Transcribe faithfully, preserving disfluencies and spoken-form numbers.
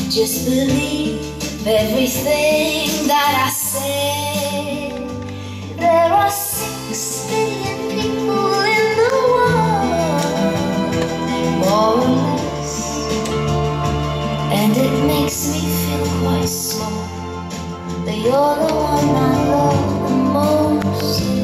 Just believe everything that I say. There are six billion people in the world, more or less, and it makes me feel quite small. But you're the one I love the most.